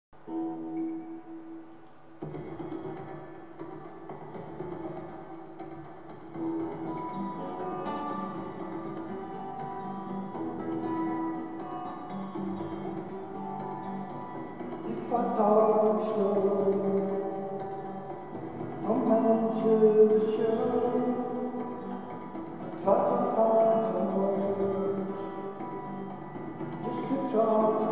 If I talk slow, I'll measure the show. I try to find some words just to talk